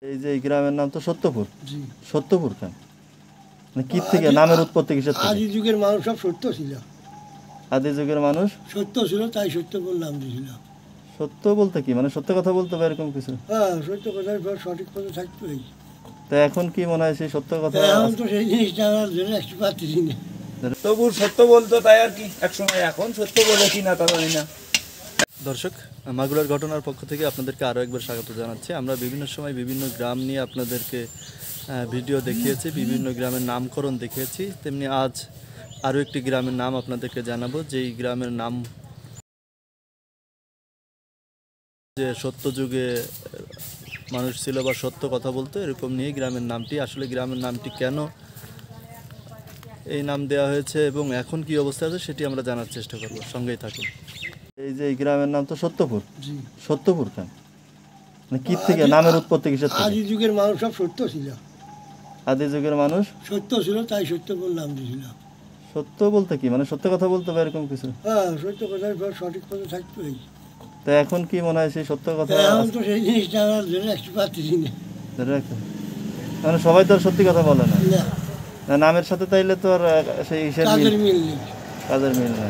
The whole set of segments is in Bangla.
এই যে এই গ্রামের নাম তো সত্যপুর। জি। সত্যপুর কেন? মানে কি থেকে নামের উৎপত্তি কিসের থেকে? আদি যুগের মানুষ সব সত্য ছিল। আদি যুগের মানুষ সত্য ছিল, তাই সত্যপুর নাম দিয়েছিল। সত্য বলতে কি মানে সত্য কথা বলতে হবে এরকম কিছু? হ্যাঁ, সত্য কথার পর সঠিক পথে থাকতেই। তো এখন কি মনে হয় সেই সত্য কথা? এখন তো সেই জিনিসটা আমার ধরে রাখতে পারতেছি না। তবু সত্য বলতো তাই আর কি একসময়, এখন সত্য বলে কি না তা জানি না। দর্শক, মাগুরার ঘটনার পক্ষ থেকে আপনাদেরকে আরও একবার স্বাগত জানাচ্ছি। আমরা বিভিন্ন সময় বিভিন্ন গ্রাম নিয়ে আপনাদেরকে ভিডিও দেখিয়েছি, বিভিন্ন গ্রামের নামকরণ দেখিয়েছি। তেমনি আজ আরও একটি গ্রামের নাম আপনাদেরকে জানাবো, যেই গ্রামের নাম যে সত্য যুগে মানুষ ছিল বা সত্য কথা বলতো, এরকম নিয়ে গ্রামের নামটি। আসলে গ্রামের নামটি কেন এই নাম দেওয়া হয়েছে এবং এখন কি অবস্থা আছে সেটি আমরা জানার চেষ্টা করব, সঙ্গেই থাকুন। এই যে এই গ্রামের নাম তো সত্যপুর। জি। সত্যপুর কেন? মানে কি থেকে নামের উৎপত্তি কিসের থেকে? আদি যুগের মানুষ সব সত্য ছিল। আদি যুগের মানুষ সত্য ছিল, তাই সত্যপুর নাম দিয়েছিল। সত্য বলতে কি মানে সত্য কথা বলতে হবে এরকম কিছু? হ্যাঁ, সত্য কথার পর সঠিক পথে থাকতেই। তো এখন কি মনে হয় সেই সত্য কথা? এখন তো সেই জিনিসটা আমার ধরে রাখতে পারতেছি না। ধরে রাখতে মানে সবাই তো আর সত্যি কথা বলে না। না, না, নামের সাথে তাইলে তো আর সেই হিসেবে কাজের মিল নেই। কাজের মিল নাই।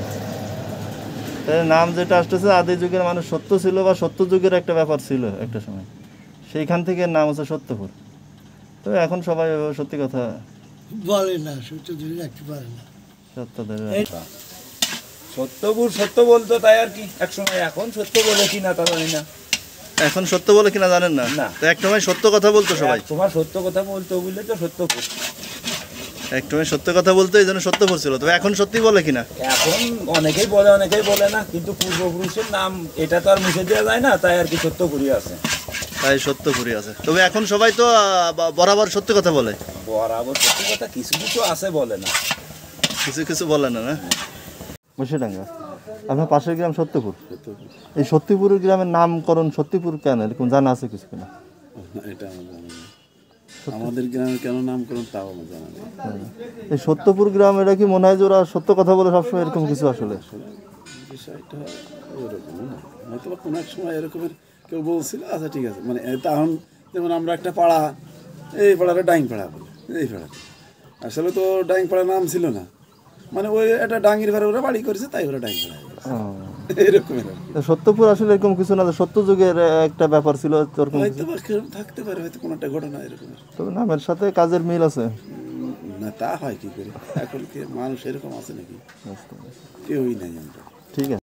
তাই নাম যেটা আসতেছে আদি যুগের মানুষ সত্য ছিল বা সত্য যুগের একটা ব্যাপার ছিল একটা সময়, সেইখান থেকে নাম হচ্ছে সত্যপুর। তো এখন সবাই সত্যি কথা বলে না, সত্য ধরে রাখতে পারে না। সত্য ধরে রাখে। সত্যপুর সত্য বলতো তাই আর কি একসময়, এখন সত্য বলে কি না তা জানি না। এখন সত্য বলে কিনা জানেন না? না। তো একটা সময় সত্য কথা বলতো সবাই। তোমার সত্য কথা বলতো বললে তো সত্যপুর। একটা সময় সত্য কথা বলতো, এই জন্য সত্যপুর ছিল। তবে এখন সত্যি বলে কিনা? এখন অনেকেই বলে অনেকেই বলে না, কিন্তু পূর্বপুরুষের নাম এটা তো আর মুছে দেওয়া যায় না, তাই আর কি সত্যপুরই আছে। তাই সত্যপুরই আছে। তবে এখন সবাই তো বরাবর সত্য কথা বলে। বরাবর সত্য কথা কিছু কিছু আছে বলে না। কিছু কিছু বলে না। না বসিডাঙ্গা আপনার পাশের গ্রাম সত্যপুর। এই সত্যপুরের গ্রামের নামকরণ সত্যপুর কেন এরকম জানা আছে কিছু কিনা? এটা আমার জানা নেই। আমাদের গ্রামে কেন নামকরণ তাও আমার জানা নেই। এই সত্যপুর গ্রাম, এটা কি মনে হয় যে ওরা সত্য কথা বলে সবসময় এরকম কিছু? আসলে বিষয়টা ওরকম না, হয়তো বা কোনো এক সময় এরকমের কেউ বলছিল। আচ্ছা ঠিক আছে, মানে তখন যেমন আমরা একটা পাড়া, এই পাড়াটা ডাইং পাড়া বলে, এই পাড়াটা আসলে তো ডাইং পাড়া নাম ছিল না, মানে ওই একটা ডাঙ্গির ঘরে ওরা বাড়ি করেছে তাই ওরা ডাইং পাড়া এরকমের আর কি। সত্যপুর আসলে এরকম কিছু না, সত্য যুগের একটা ব্যাপার ছিল ওরকম। হয়তো বা থাকতে পারে, হয়তো কোনো একটা ঘটনা এরকমের। তবে নামের সাথে কাজের মিল আছে না, তা হয় কি করে? এখন কি মানুষ এরকম আছে নাকি? কেউই নাই আমরা। ঠিক আছে।